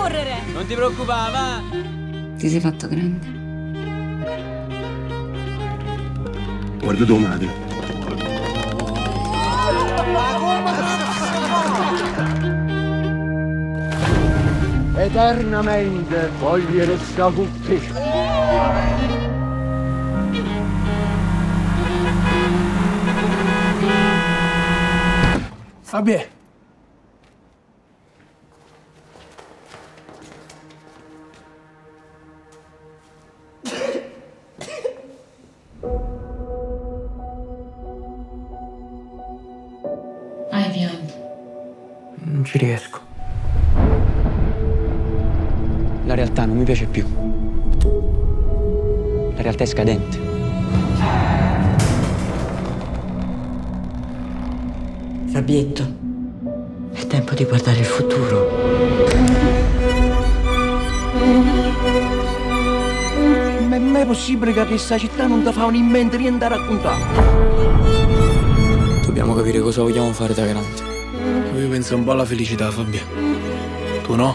correre! Non ti preoccupare, va! Ti sei fatto grande. Guarda tua madre. Eternamente voglio restare con te. Fabietto. Hai pianto. Non ci riesco. La realtà non mi piace più. La realtà è scadente. Fabietto, è tempo di guardare il futuro. Ma è mai possibile che questa città non ti fa un in mente niente da raccontare? Dobbiamo capire cosa vogliamo fare da grandi. Io penso un po' alla felicità, Fabio. Tu no?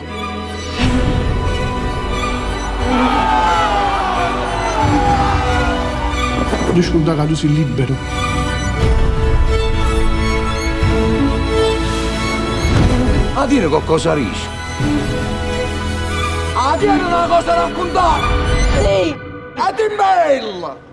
Io scusa che tu sei libero. A dire qualcosa rischi. A dire una cosa da raccontare. Sì, a dire bella.